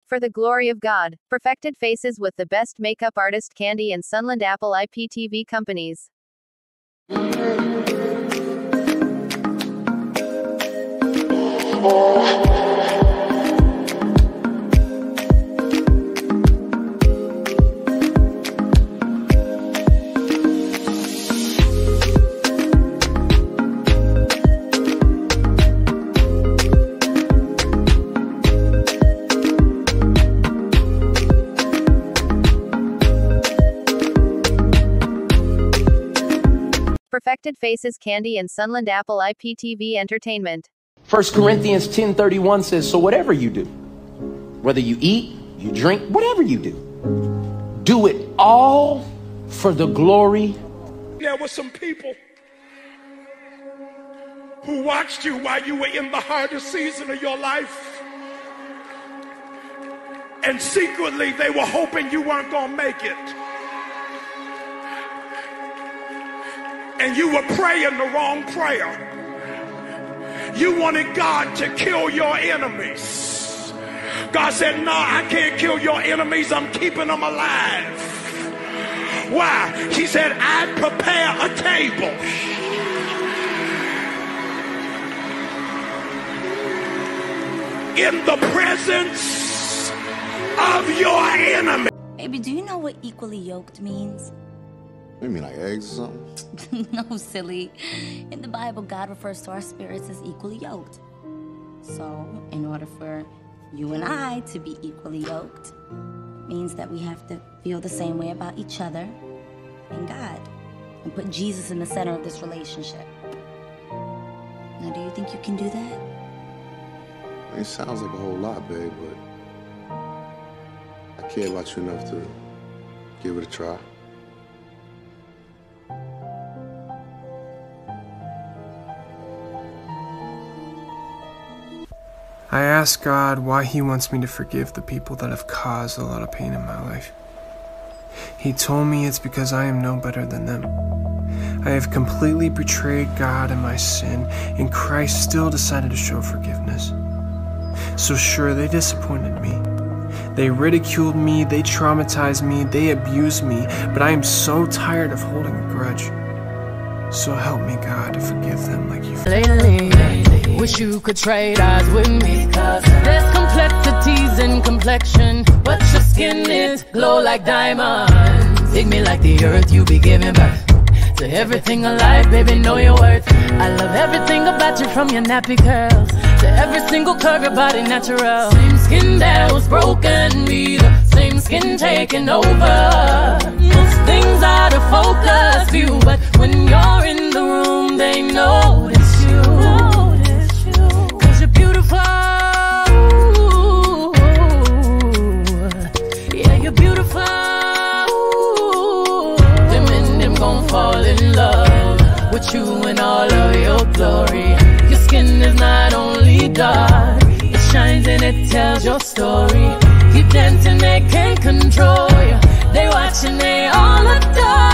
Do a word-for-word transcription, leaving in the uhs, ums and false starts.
For the glory of God. Perfected faces with the best makeup artist Candy and Sunland Apple I P T V companies. Perfected faces Candy and Sunland Apple I P T V Entertainment. First Corinthians ten thirty-one says, so whatever you do, whether you eat, you drink, whatever you do, do it all for the glory. There were some people who watched you while you were in the hardest season of your life, and secretly they were hoping you weren't gonna make it. And you were praying the wrong prayer. You wanted God to kill your enemies. God said, no, I can't kill your enemies. I'm keeping them alive. Why? He said, I'd prepare a table. In the presence of your enemy. Baby, do you know what equally yoked means? You mean like eggs or something? No, silly. In the Bible, God refers to our spirits as equally yoked. So, in order for you and I to be equally yoked, means that we have to feel the same way about each other and God, and put Jesus in the center of this relationship. Now, do you think you can do that? It sounds like a whole lot, babe, but I care about you enough to give it a try. I ask God why He wants me to forgive the people that have caused a lot of pain in my life. He told me it's because I am no better than them. I have completely betrayed God in my sin, and Christ still decided to show forgiveness. So sure, they disappointed me. They ridiculed me, they traumatized me, they abused me, but I am so tired of holding a grudge. So help me, God, to forgive them like you forgive me. Lately, wish you could trade eyes with me, cause there's complexities in complexion, but your skin is glow like diamonds. Dig me like the earth, you be giving birth to everything alive, baby, know your worth. I love everything about you, from your nappy curls to every single curve, your body natural. Same skin that was broken, be the same skin taking over. Most things out of focus view, but when you're in the room, they notice you. Notice you. Cause you're beautiful. Yeah, you're beautiful. Them and them gon' fall in love with you in all of your glory. Your skin is not only dark, it shines and it tells your story. Keep dancing, they can't control you. They watching, they all adore.